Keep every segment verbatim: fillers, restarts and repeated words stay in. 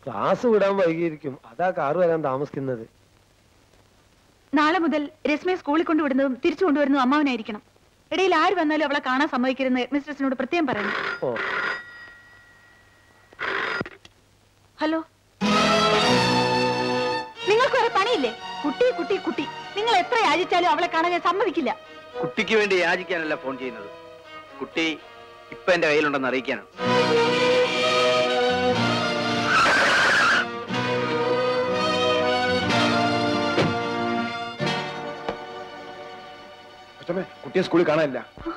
Class വിടാൻ വൈകിയിരിക്കും, അതാ car വരാൻ താമസിക്കുന്നത്. നാളെ മുതൽ രശ്മിയെ സ്കൂളിൽ കൊണ്ടുവിടുന്നതും തിരിച്ചു കൊണ്ടുവരുന്നതും അമ്മാവനായിരിക്കണം. ഇടയിൽ ആര് വന്നാലും അവളെ കാണാൻ സമ്മതിക്കരുതെന്ന് മിസ്ട്രസിനോട് പ്രത്യേകം പറയുന്നു. ഓ ഹലോ, നിങ്ങൾക്ക് വേറെ പണിയില്ലേ? കുട്ടി കുട്ടി കുട്ടി നിങ്ങൾ എത്ര യാചിച്ചാലും അവളെ കാണാൻ ഞാൻ സമ്മതിക്കില്ല. കുട്ടിക്ക് വേണ്ടി യാചിക്കാനല്ല ഫോൺ ചെയ്യുന്നത്, കുട്ടി ഇപ്പൊ എന്റെ കയ്യിലുണ്ടെന്ന് അറിയിക്കാനാണ്. കുട്ടിയെ സ്കൂളിൽ കാണാനില്ല.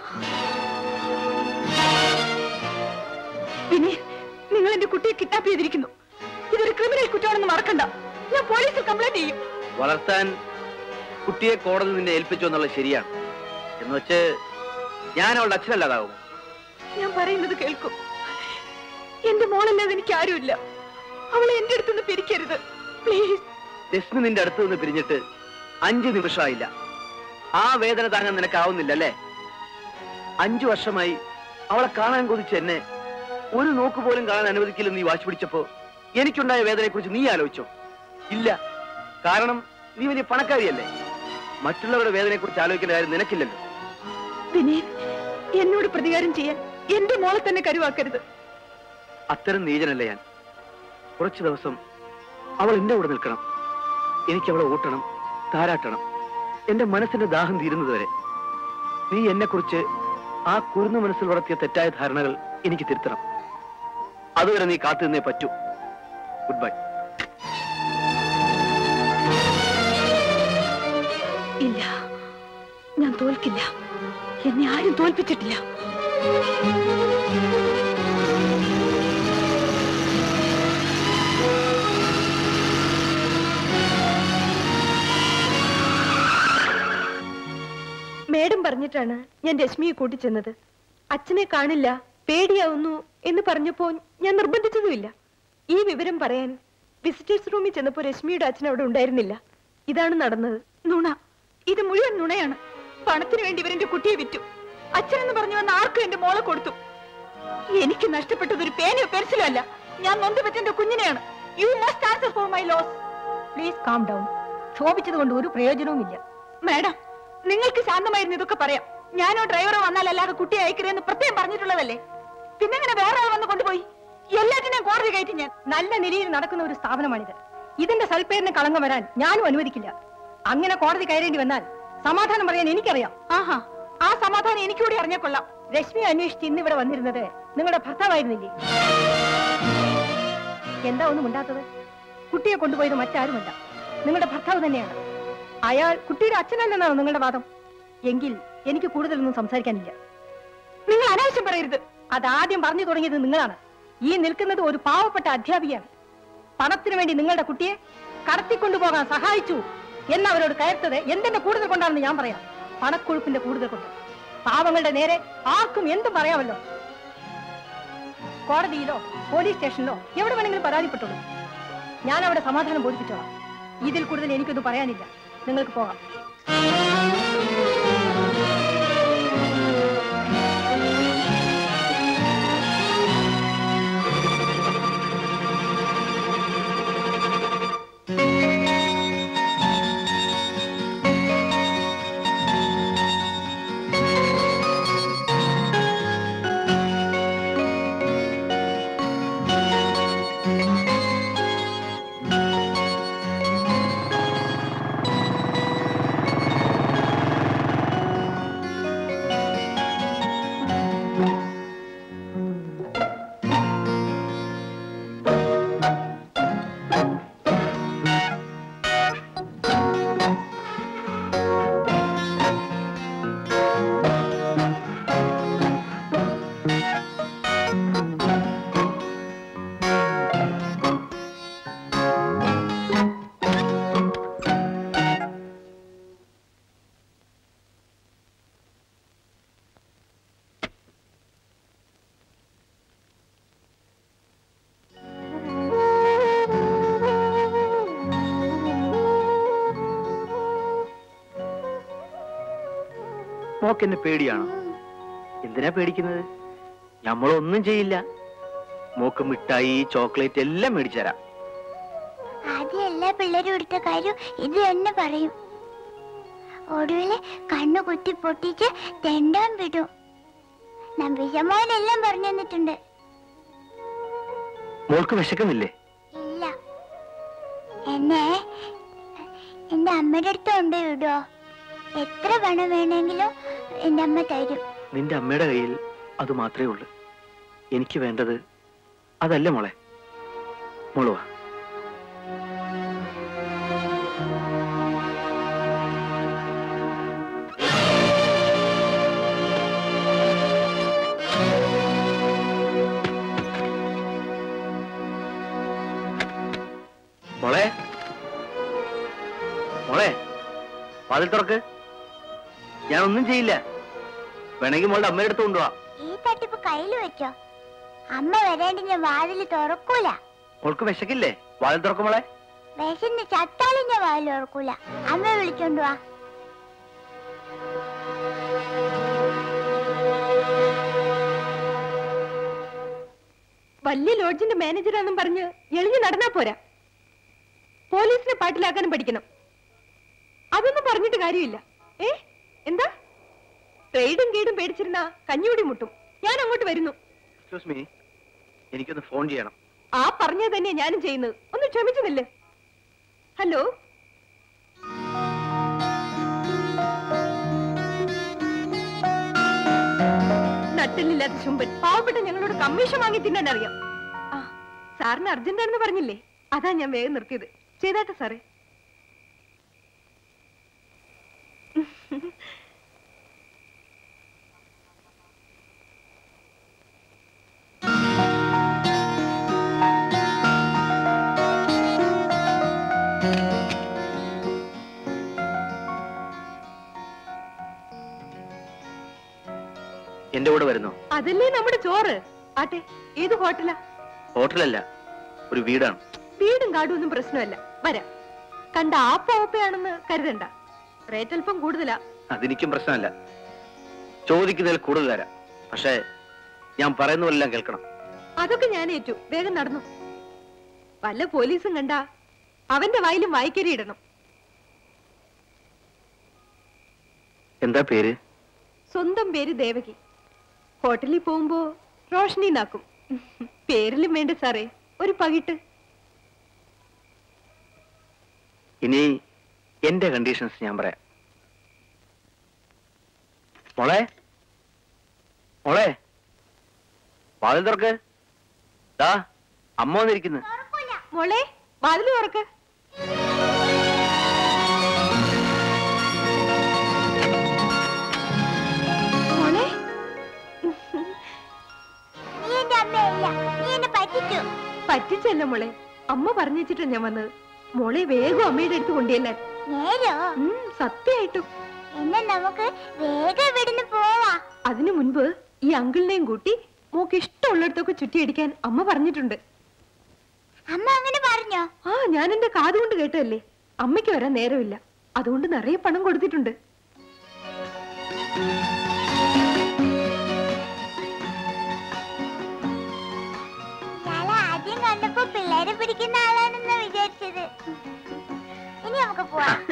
പിന്നെ നിങ്ങൾ എന്റെ കുട്ടിയെ കിഡ്നാപ്പ് ചെയ്തിരിക്കുന്നു. ഇതൊരു ക്രിമിനൽ കുറ്റമാണെന്ന് മറക്കണ്ട. ഞാൻ പോലീസിൽ കംപ്ലൈന്റ് ചെയ്യും. വളർത്താൻ കുട്ടിയെ കോടതി നിന്നെ ഏൽപ്പിച്ചു എന്നുള്ളത് ശരിയാണ്. എന്ന് വെച്ച് ഞാൻ അവളുടെ അച്ഛനല്ലാതാവും. ഞാൻ പറയുന്നത് കേൾക്കും. എന്റെ മോളല്ലാതെ എനിക്ക് ആരുമില്ല. അവളെ എന്റെ അടുത്തുനിന്ന് പിരിക്കരുത് പ്ലീസ്. രശ്മി നിന്റെ അടുത്ത് നിന്ന് പിരിഞ്ഞിട്ട് അഞ്ചു നിമിഷമായില്ല. ആ വേദന താങ്ങാൻ നിനക്കാവുന്നില്ല അല്ലേ? അഞ്ചു വർഷമായി അവളെ കാണാൻ കൊതിച്ച് എന്നെ ഒരു നോക്ക് പോലും കാണാൻ അനുവദിക്കില്ലെന്ന് നീ വാശി പിടിച്ചപ്പോ എനിക്കുണ്ടായ വേദനയെ കുറിച്ച് നീ ആലോചിച്ചോ? ഇല്ല. കാരണം നീ വലിയ പണക്കാരിയല്ലേ. മറ്റുള്ളവരുടെ വേദനയെ കുറിച്ച് ആലോചിക്കേണ്ട കാര്യം നിനക്കില്ലല്ലോ. പിന്നെ എന്നോട് പ്രതികാരം ചെയ്യാൻ എന്റെ മോളെ തന്നെ കരുവാക്കരുത്. അത്തരം നീചനല്ലേ ഞാൻ. കുറച്ചു ദിവസം അവൾ എന്റെ കൂടെ നിൽക്കണം. എനിക്ക് അവളെ ഓട്ടണം, താരാട്ടണം, എന്റെ മനസ്സിന്റെ ദാഹം തീരുന്നത് വരെ. നീ എന്നെ കുറിച്ച് ആ കുരുന്നു മനസ്സിൽ വളർത്തിയ തെറ്റായ ധാരണകൾ എനിക്ക് തിരുത്തണം. അതുവരെ നീ കാത്തു നിന്നേ പറ്റൂ. Good bye. ഇല്ല, ഞാൻ തോൽക്കില്ല. എന്നെ ആരും തോൽപ്പിച്ചിട്ടില്ല. മേഡം പറഞ്ഞിട്ടാണ് ഞാൻ രശ്മിയെ കൂട്ടിച്ചെന്നത്. അച്ഛനെ കാണില്ല, പേടിയാവുന്നു എന്ന് പറഞ്ഞപ്പോ ഞാൻ നിർബന്ധിച്ചതുമില്ല. ഈ വിവരം പറയാൻ വിസിറ്റേഴ്സ് റൂമിൽ ചെന്നപ്പോ രശ്മിയുടെ അച്ഛൻ അവിടെ ഉണ്ടായിരുന്നില്ല. ഇതാണ് നടന്നത്. നുണ, ഇത് മുഴുവൻ നുണയാണ്. പണത്തിന് വേണ്ടി ഇവരെന്റെ കുട്ടിയെ വിറ്റു. അച്ഛനെന്ന് പറഞ്ഞു വന്ന ആർക്കും എന്റെ മോളെ കൊടുത്തു. എനിക്ക് നഷ്ടപ്പെട്ടത് ഒരു പേനയോ പെൻസിലോ അല്ല, ഞാൻ നൊന്ത് പറ്റെന്റെ കുഞ്ഞിനെയാണ്. You must answer for my loss. Please calm down. ക്ഷോഭിച്ചത് കൊണ്ട് ഒരു പ്രയോജനവുമില്ല. മാഡം, നിങ്ങൾക്ക് ശാന്തമായിരുന്നു ഇതൊക്കെ പറയാം. ഞാനോ ഡ്രൈവറോ വന്നാലല്ലാതെ കുട്ടിയെ അയക്കരുതെന്ന് പ്രത്യേകം പറഞ്ഞിട്ടുള്ളതല്ലേ. പിന്നെ അങ്ങനെ വേറെ ആൾ വന്ന് കൊണ്ടുപോയി. എല്ലാറ്റിനെയും കോടതി കയറ്റി ഞാൻ. നല്ല നിലയിൽ നടക്കുന്ന ഒരു സ്ഥാപനമാണിത്. ഇതിന്റെ സൽപ്പേരിന് കളങ്കം വരാൻ ഞാനും അനുവദിക്കില്ല. അങ്ങനെ കോടതി കയറേണ്ടി വന്നാൽ സമാധാനം പറയാൻ എനിക്കറിയാം. ആഹാ, ആ സമാധാനം എനിക്കൂടി അറിഞ്ഞാൽ കൊള്ളാം. രശ്മി അന്വേഷിച്ച് ഇന്നിവിടെ വന്നിരുന്നത് നിങ്ങളുടെ ഭർത്താവായിരുന്നില്ലേ? എന്താ ഒന്നും ഉണ്ടാത്തത്? കുട്ടിയെ കൊണ്ടുപോയത് മറ്റാരുമല്ല, നിങ്ങളുടെ ഭർത്താവ് തന്നെയാണ്. അയാൾ കുട്ടിയുടെ അച്ഛനല്ലെന്നാണ് നിങ്ങളുടെ വാദം. എങ്കിൽ എനിക്ക് കൂടുതലൊന്നും സംസാരിക്കാനില്ല. നിങ്ങൾ അനാവശ്യം പറയരുത്. അതാദ്യം പറഞ്ഞു തുടങ്ങിയത് നിങ്ങളാണ്. ഈ നിൽക്കുന്നത് ഒരു പാവപ്പെട്ട അധ്യാപികയാണ്. പണത്തിനു വേണ്ടി നിങ്ങളുടെ കുട്ടിയെ കടത്തിക്കൊണ്ടുപോകാൻ സഹായിച്ചു എന്നവരോട് കയർത്തത് എന്തിന്റെ കൂടുതൽ കൊണ്ടാണെന്ന് ഞാൻ പറയാം. പണക്കൊഴുപ്പിന്റെ കൂടുതൽ കൊണ്ട്. പാവങ്ങളുടെ നേരെ ആർക്കും എന്തും പറയാമല്ലോ. കോടതിയിലോ പോലീസ് സ്റ്റേഷനിലോ എവിടെ വേണമെങ്കിലും പരാതിപ്പെട്ടോളൂ. ഞാൻ അവിടെ സമാധാനം ബോധിപ്പിച്ചോളാം. ഇതിൽ കൂടുതൽ എനിക്കൊന്നും പറയാനില്ല. നിങ്ങൾക്ക് പോകാം. മോക്കെന്നെ പേടിയാണോ? എന്തിനാ പേടിക്കുന്നത്? നമ്മളൊന്നും ചെയ്യില്ല. മോക്ക് മിഠായി, ചോക്ലേറ്റ് എല്ലാം മേടിച്ചു തരാം. ആദ്യം എല്ലാ പിള്ളേരും എടുത്ത കാര്യം ഇത് തന്നെ പറയും. ഒടുവില് കണ്ണു കുത്തി പൊട്ടിച്ച് തെണ്ടാൻ വിടും. നമ്പിശമോനെല്ലാം പറഞ്ഞു തന്നിട്ടുണ്ട്. മോൾക്ക് വിശക്കുന്നില്ലേ? ഇല്ല. എന്നെ എന്റെ അമ്മയുടെ അടുത്ത് കൊണ്ട് വിടുവോ? എത്ര പണം വേണമെങ്കിലും എന്റെ അമ്മ തരും. നിന്റെ അമ്മയുടെ കയ്യിൽ അത് മാത്രമേ ഉള്ളൂ. എനിക്ക് വേണ്ടത് അതല്ല മോളെ. മോളുവാ. മോളെ മോളെ വാതിൽ തുറക്ക്. ഞാൻ ഒന്നും ചെയ്യില്ല. വേണമെങ്കിൽ മോളുടെ അമ്മയുടെ അടുത്ത് കൊണ്ടുപോവാ. ഈ തട്ടിപ്പ് കയ്യിൽ വെച്ചോ. അമ്മ വരേണ്ടി ഞാൻ വാതില് തുറക്കൂല. മോൾക്ക് വിശക്കില്ലേ? വാതിൽ തുറക്കും മോളെ. വിശന്ന് ചത്താലും ഞാൻ വാതിൽ തുറക്കൂല. അമ്മ വിളിച്ചോണ്ട് വാ. വലിയ ലോഡ്ജിന്റെ മാനേജറാണെന്നും പറഞ്ഞ് എളിഞ്ഞു നടന്നാ പോരാ. പോലീസിനെ പാട്ടിലാക്കാനും പഠിക്കണം. അതൊന്നും പറഞ്ഞിട്ട് കാര്യമില്ല. ഏ എന്താ? ട്രേഡും ഗീഡും പേടിച്ചിരുന്ന കഞ്ഞിയൂടി മുട്ടും. ഞാൻ അങ്ങോട്ട് വരുന്നു. എക്സ്ക്യൂസ് മീ, എനിക്കൊന്ന് ഫോൺ ചെയ്യണം. ആ പറഞ്ഞത് തന്നെയാ ഞാനും ചെയ്യുന്നത്. ഒന്ന് ക്ഷമിക്കുന്നില്ലേ? ഹലോ, നട്ടിലില്ലാത്ത ചുമ്പൻ പാവപ്പെട്ട ഞങ്ങളോട് കമ്മീഷൻ വാങ്ങി തിന്നാൻ അറിയാം. ആ സാറിന് അർജന്റാണെന്ന് പറഞ്ഞില്ലേ, അതാ ഞാൻ വേഗം നിർത്തിയത്. ചെയ്താട്ടെ സാറേ. എന്റെ കൂടെ വരുന്നോ? അതല്ലേ നമ്മുടെ ചോറ്. ആട്ടെ, ഏത് ഹോട്ടലാ? ഹോട്ടലല്ല, ഒരു വീടാണ്. വീടും കാടും ഒന്നും പ്രശ്നമല്ല, വരാം. കണ്ട ആപ്പ ഓപ്പയാണെന്ന് കരുതണ്ട. റേറ്റ് അല്പം കൂടുതലാ. അതെനിക്കും പ്രശ്നമല്ല. ചോദിക്കുന്നതിൽ കൂടുതൽ തരാം. പക്ഷേ ഞാൻ പറയുന്നതെല്ലാം കേൾക്കണം. അതൊക്കെ ഞാൻ ഏറ്റു. വേഗം നടന്നു. വല്ല പോലീസും കണ്ട അവന്റെ വായിലും വായിക്കരി ഇടണം. എന്താ പേര്? സ്വന്തം പേര് ദേവകി. ഹോട്ടലിൽ പോകുമ്പോ റോഷനി നാക്കും. പേരിലും വേണ്ട സാറേ ഒരു പകിട്ട്. ഇനി എന്റെ കണ്ടീഷൻസ് ഞാൻ പറയാം. മോളെ മോളെ വാതിൽ തുറക്ക്. ദാ അമ്മ വന്നിരിക്കുന്നു. മോളെ വാതില് തുറക്ക്. മോളെ പറ്റിച്ചല്ല മോളെ, അമ്മ പറഞ്ഞു വെച്ചിട്ടാ ഞാൻ വന്നത്. മോളെ വേഗം അമ്മയുടെ അടുത്ത് കൊണ്ടുവല്ലാൻ. സത്യമായിട്ടും എന്നാ നമുക്ക് വേഗം ഇവിടുന്ന് പോവാ. അതിനു മുൻപ് ഈ അങ്കിളിനെയും കൂട്ടി മോക്ക് ഇഷ്ടമുള്ളിടത്തൊക്കെ ചുറ്റിയടിക്കാൻ അമ്മ പറഞ്ഞിട്ടുണ്ട്. അമ്മ അങ്ങനെ പറഞ്ഞോ? ആ, ഞാൻ എന്റെ കാതുകൊണ്ട് കേട്ടതല്ലേ. അമ്മയ്ക്ക് വരാൻ നേരമില്ല, അതുകൊണ്ട് നിറയെ പണം കൊടുത്തിട്ടുണ്ട്. ആദ്യം കണ്ടപ്പോ പിള്ളേരെ പിടിക്കുന്ന ആളാണെന്ന് വിചാരിച്ചത്. ഇനി നമുക്ക് പോവാം.